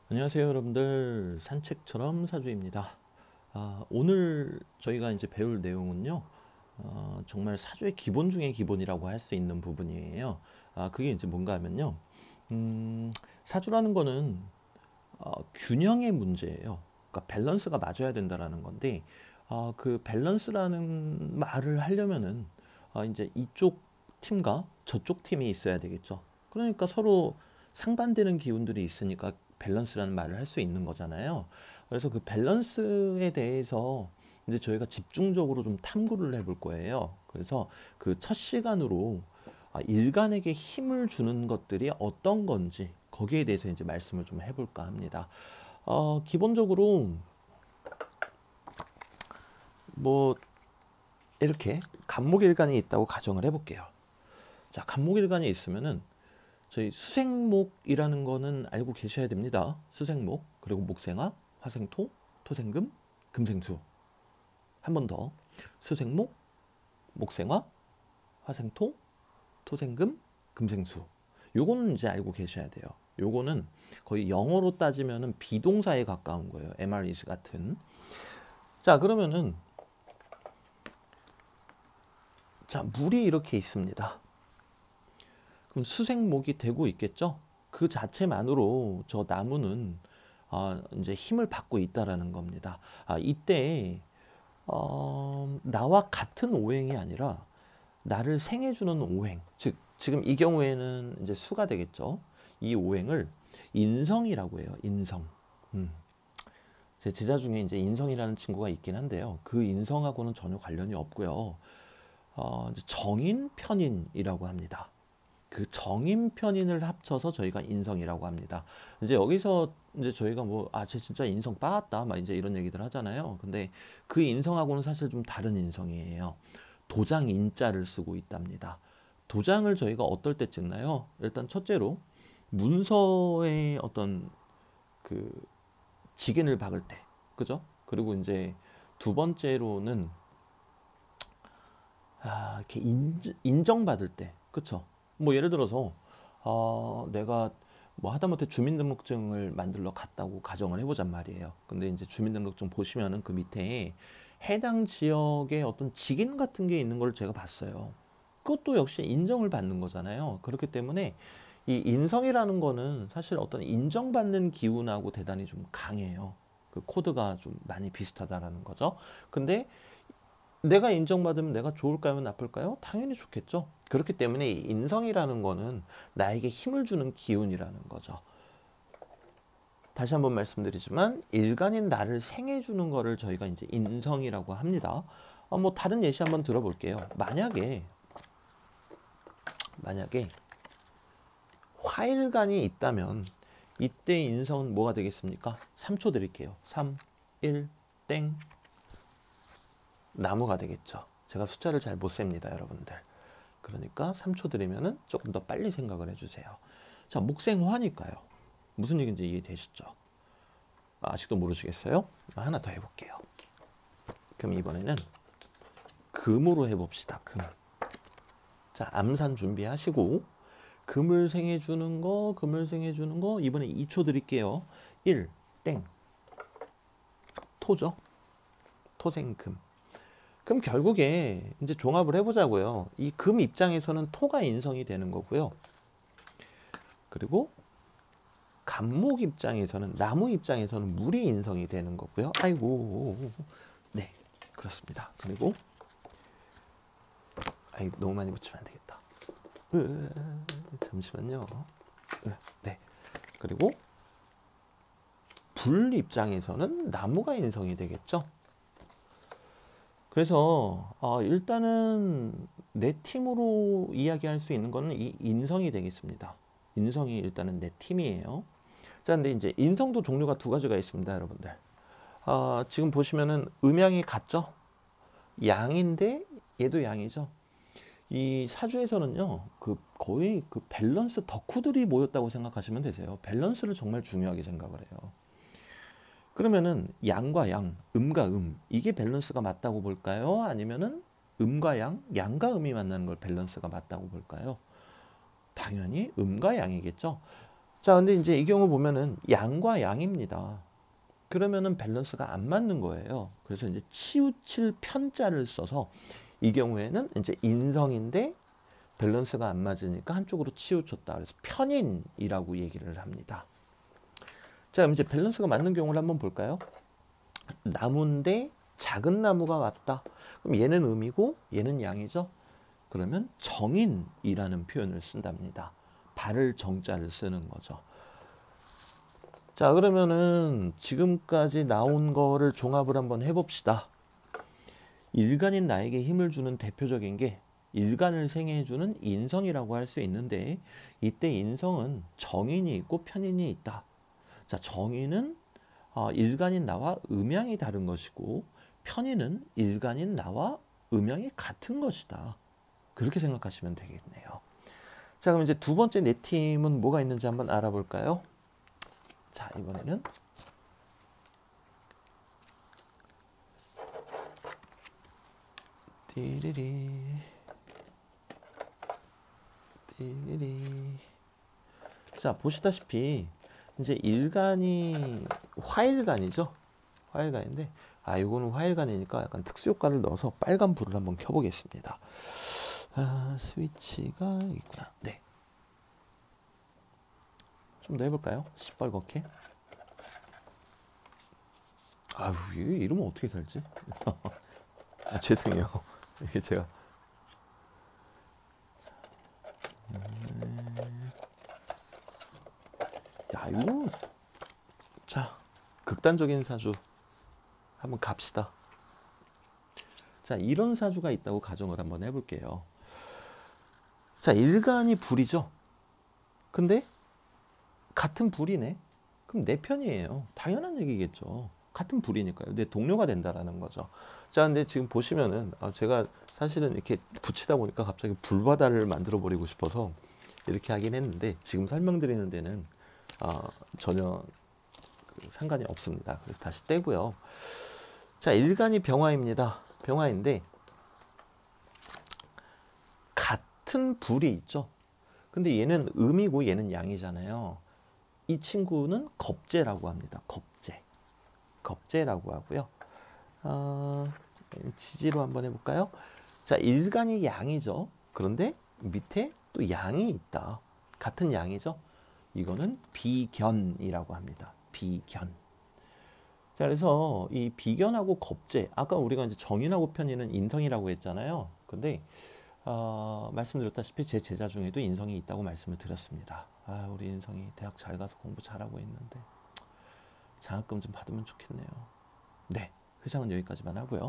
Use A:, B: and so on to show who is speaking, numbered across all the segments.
A: 안녕하세요, 여러분들. 산책처럼 사주입니다. 오늘 저희가 이제 배울 내용은요, 정말 사주의 기본 중의 기본이라고 할 수 있는 부분이에요. 그게 이제 뭔가 하면요, 사주라는 거는 균형의 문제예요. 그러니까 밸런스가 맞아야 된다라는 건데, 그 밸런스라는 말을 하려면은 이제 이쪽 팀과 저쪽 팀이 있어야 되겠죠. 그러니까 서로 상반되는 기운들이 있으니까 밸런스라는 말을 할 수 있는 거잖아요. 그래서 그 밸런스에 대해서 이제 저희가 집중적으로 좀 탐구를 해볼 거예요. 그래서 그 첫 시간으로 일간에게 힘을 주는 것들이 어떤 건지 거기에 대해서 이제 말씀을 좀 해볼까 합니다. 기본적으로 뭐 이렇게 간목일간이 있다고 가정을 해볼게요. 자, 간목일간이 있으면은 저희 수생목이라는 거는 알고 계셔야 됩니다. 수생목, 그리고 목생화, 화생토, 토생금, 금생수. 한 번 더. 수생목, 목생화, 화생토, 토생금, 금생수. 요거는 이제 알고 계셔야 돼요. 요거는 거의 영어로 따지면은 비동사에 가까운 거예요. MREs 같은. 자, 그러면은 자, 물이 이렇게 있습니다. 그럼 수생목이 되고 있겠죠? 그 자체만으로 저 나무는 이제 힘을 받고 있다라는 겁니다. 이때 나와 같은 오행이 아니라 나를 생해주는 오행, 즉 지금 이 경우에는 이제 수가 되겠죠. 이 오행을 인성이라고 해요. 인성. 제 제자 중에 이제 인성이라는 친구가 있긴 한데요. 그 인성하고는 전혀 관련이 없고요. 이제 정인, 편인이라고 합니다. 그 정인 편인을 합쳐서 저희가 인성이라고 합니다. 이제 여기서 이제 저희가 쟤 진짜 인성 빠았다, 막 이제 이런 얘기들 하잖아요. 근데 그 인성하고는 사실 좀 다른 인성이에요. 도장 인자를 쓰고 있답니다. 도장을 저희가 어떨 때 찍나요? 일단 첫째로 문서의 어떤 그 직인을 박을 때, 그죠? 그리고 이제 두 번째로는 이렇게 인정받을 때, 그쵸? 뭐 예를 들어서 내가 뭐 하다못해 주민등록증을 만들러 갔다고 가정을 해보잔 말이에요. 근데 이제 주민등록증 보시면은 그 밑에 해당 지역의 어떤 직인 같은 게 있는 걸 제가 봤어요. 그것도 역시 인정을 받는 거잖아요. 그렇기 때문에 이 인성이라는 거는 사실 어떤 인정받는 기운하고 대단히 좀 강해요. 그 코드가 좀 많이 비슷하다라는 거죠. 근데 내가 인정받으면 내가 좋을까요, 나쁠까요? 당연히 좋겠죠. 그렇기 때문에 이 인성이라는 거는 나에게 힘을 주는 기운이라는 거죠. 다시 한번 말씀드리지만 일간인 나를 생해주는 거를 저희가 이제 인성이라고 합니다. 뭐 다른 예시 한번 들어볼게요. 만약에 화일간이 있다면 이때 인성은 뭐가 되겠습니까? 3초 드릴게요. 3, 1, 땡. 나무가 되겠죠. 제가 숫자를 잘 못 셉니다, 여러분들. 그러니까 3초 드리면은 조금 더 빨리 생각을 해주세요. 자, 목생화니까요. 무슨 얘기인지 이해되시죠? 아직도 모르시겠어요? 하나 더 해볼게요. 그럼 이번에는 금으로 해봅시다. 금. 자, 암산 준비하시고 금을 생해주는 거 이번에 2초 드릴게요. 1, 땡. 토죠? 토생금. 그럼 결국에 이제 종합을 해보자고요. 이 금 입장에서는 토가 인성이 되는 거고요. 그리고 간목 입장에서는, 나무 입장에서는 물이 인성이 되는 거고요. 아이고, 네, 그렇습니다. 그리고 너무 많이 붙이면 안 되겠다. 잠시만요. 네, 그리고 불 입장에서는 나무가 인성이 되겠죠. 그래서 일단은 내 팀으로 이야기할 수 있는 거는 이 인성이 되겠습니다. 인성이 일단은 내 팀이에요. 자, 근데 이제 인성도 종류가 두 가지가 있습니다, 여러분들. 지금 보시면은 음양이 같죠? 양인데 얘도 양이죠. 이 사주에서는요, 거의 그 밸런스 덕후들이 모였다고 생각하시면 되세요. 밸런스를 정말 중요하게 생각을 해요. 그러면은 양과 양, 음과 이게 밸런스가 맞다고 볼까요? 아니면은 음과 양, 양과 음이 만나는 걸 밸런스가 맞다고 볼까요? 당연히 음과 양이겠죠. 자, 근데 이제 이 경우 보면은 양과 양입니다. 그러면은 밸런스가 안 맞는 거예요. 그래서 이제 치우칠 편자를 써서 이 경우에는 이제 인성인데 밸런스가 안 맞으니까 한쪽으로 치우쳤다. 그래서 편인이라고 얘기를 합니다. 자, 그럼 이제 밸런스가 맞는 경우를 한번 볼까요? 나무인데 작은 나무가 왔다. 그럼 얘는 음이고 얘는 양이죠. 그러면 정인이라는 표현을 쓴답니다. 발을 정자를 쓰는 거죠. 자, 그러면은 지금까지 나온 거를 종합을 한번 해봅시다. 일간인 나에게 힘을 주는 대표적인 게 일간을 생해주는 인성이라고 할 수 있는데, 이때 인성은 정인이 있고 편인이 있다. 자, 정인은 일간인 나와 음양이 다른 것이고, 편인은 일간인 나와 음양이 같은 것이다. 그렇게 생각하시면 되겠네요. 자, 그럼 이제 두 번째 네 팀은 뭐가 있는지 한번 알아볼까요? 자, 이번에는 띠리리 띠리리. 자, 보시다시피 이제 일간이 화일간이죠. 화일간인데, 이거는 화일간이니까 약간 특수효과를 넣어서 빨간 불을 한번 켜보겠습니다. 스위치가 있구나. 네. 좀 더 해볼까요? 시뻘겋게. 아유, 이러면 어떻게 살지? 죄송해요. 이게 제가. 야, 이거. 자, 극단적인 사주 한번 갑시다. 자, 이런 사주가 있다고 가정을 한번 해볼게요. 자, 일간이 불이죠. 근데 같은 불이네. 그럼 내 편이에요. 당연한 얘기겠죠. 같은 불이니까요. 내 동료가 된다라는 거죠. 자, 근데 지금 보시면은 제가 사실은 이렇게 붙이다 보니까 갑자기 불바다를 만들어 버리고 싶어서 이렇게 하긴 했는데, 지금 설명드리는 데는 전혀 상관이 없습니다. 그래서 다시 떼고요. 자, 일간이 병화입니다. 병화인데 같은 불이 있죠. 근데 얘는 음이고 얘는 양이잖아요. 이 친구는 겁재라고 합니다. 겁재라고 하고요. 지지로 한번 해볼까요? 자, 일간이 양이죠. 그런데 밑에 또 양이 있다. 같은 양이죠. 이거는 비견이라고 합니다. 비견. 자, 그래서 이 비견하고 겁재, 아까 우리가 이제 정인하고 편인은 인성이라고 했잖아요. 근데 말씀드렸다시피 제 제자 중에도 인성이 있다고 말씀을 드렸습니다. 우리 인성이 대학 잘 가서 공부 잘하고 있는데 장학금 좀 받으면 좋겠네요. 네, 회장은 여기까지만 하고요.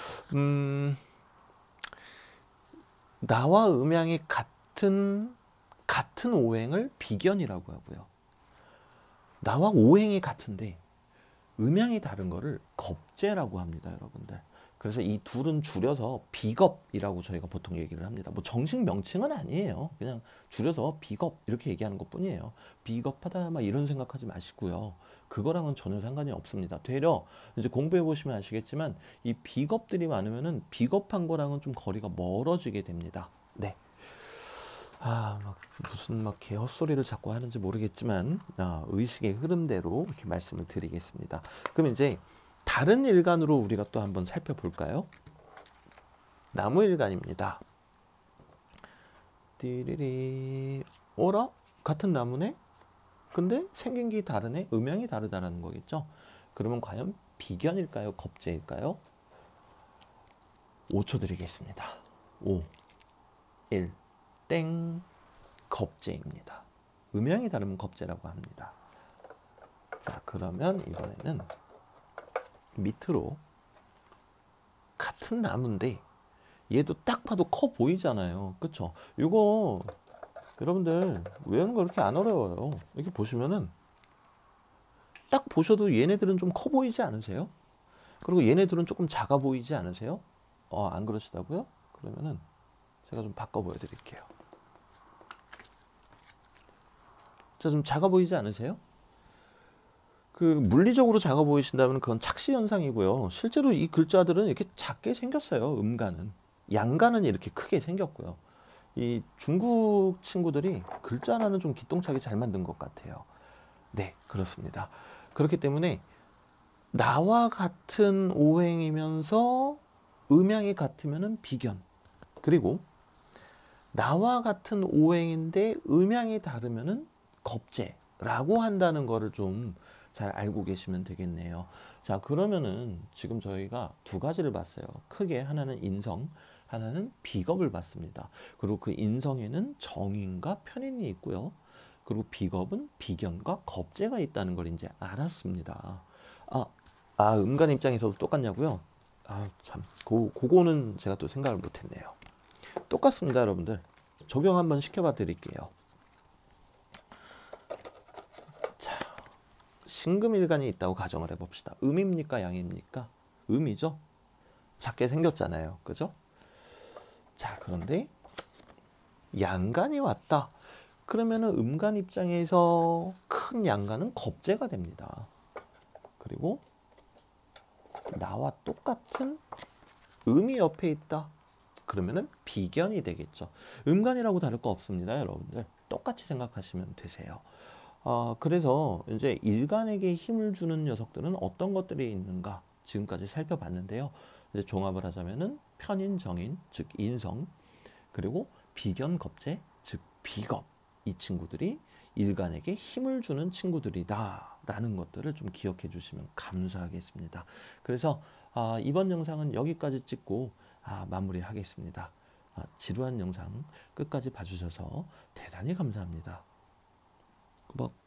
A: 나와 음양이 같은 오행을 비견이라고 하고요. 나와 오행이 같은데 음양이 다른 거를 겁재라고 합니다, 여러분들. 그래서 이 둘은 줄여서 비겁이라고 저희가 보통 얘기를 합니다. 뭐 정식 명칭은 아니에요. 그냥 줄여서 비겁 이렇게 얘기하는 것 뿐이에요. 비겁하다 막 이런 생각하지 마시고요. 그거랑은 전혀 상관이 없습니다. 되려 이제 공부해 보시면 아시겠지만 이 비겁들이 많으면은 비겁한 거랑은 좀 거리가 멀어지게 됩니다. 네. 막 무슨 막 개 헛소리를 자꾸 하는지 모르겠지만 의식의 흐름대로 이렇게 말씀을 드리겠습니다. 그럼 이제 다른 일간으로 우리가 또 한번 살펴볼까요? 나무일간입니다. 띠리리. 어라? 같은 나무네? 근데 생긴 게 다르네? 음양이 다르다는 거겠죠? 그러면 과연 비견일까요? 겁재일까요? 5초 드리겠습니다. 5, 1, 땡. 겁재입니다. 음양이 다르면 겁재라고 합니다. 자, 그러면 이번에는 밑으로 같은 나무인데 얘도 딱 봐도 커 보이잖아요. 그쵸? 이거 여러분들 외우는 거 그렇게 안 어려워요. 이렇게 보시면은 딱 보셔도 얘네들은 좀 커 보이지 않으세요? 그리고 얘네들은 조금 작아 보이지 않으세요? 안 그러시다고요? 그러면은 제가 좀 바꿔 보여드릴게요. 자, 좀 작아 보이지 않으세요? 물리적으로 작아 보이신다면 그건 착시 현상이고요. 실제로 이 글자들은 이렇게 작게 생겼어요. 음간은. 양간은 이렇게 크게 생겼고요. 이 중국 친구들이 글자 하나는 좀 기똥차게 잘 만든 것 같아요. 네, 그렇습니다. 그렇기 때문에 나와 같은 오행이면서 음양이 같으면은 비견. 그리고 나와 같은 오행인데 음양이 다르면은 겁재라고 한다는 거를 좀 잘 알고 계시면 되겠네요. 자, 그러면은 지금 저희가 두 가지를 봤어요. 크게 하나는 인성, 하나는 비겁을 봤습니다. 그리고 그 인성에는 정인과 편인이 있고요. 그리고 비겁은 비견과 겁재가 있다는 걸 이제 알았습니다. 음간 입장에서도 똑같냐고요? 참, 그거는 제가 또 생각을 못했네요. 똑같습니다, 여러분들. 적용 한번 시켜봐 드릴게요. 자, 신금일간이 있다고 가정을 해봅시다. 음입니까, 양입니까? 음이죠? 작게 생겼잖아요. 그죠? 자, 그런데 양간이 왔다. 그러면은 음간 입장에서 큰 양간은 겁재가 됩니다. 그리고 나와 똑같은 음이 옆에 있다. 그러면은 비견이 되겠죠. 음간이라고 다를 거 없습니다, 여러분들. 똑같이 생각하시면 되세요. 그래서 이제 일간에게 힘을 주는 녀석들은 어떤 것들이 있는가 지금까지 살펴봤는데요. 이제 종합을 하자면은 편인, 정인, 즉 인성, 그리고 비견, 겁재, 즉 비겁. 이 친구들이 일간에게 힘을 주는 친구들이다 라는 것들을 좀 기억해 주시면 감사하겠습니다. 그래서 이번 영상은 여기까지 찍고 마무리하겠습니다. 지루한 영상 끝까지 봐주셔서 대단히 감사합니다. 뭐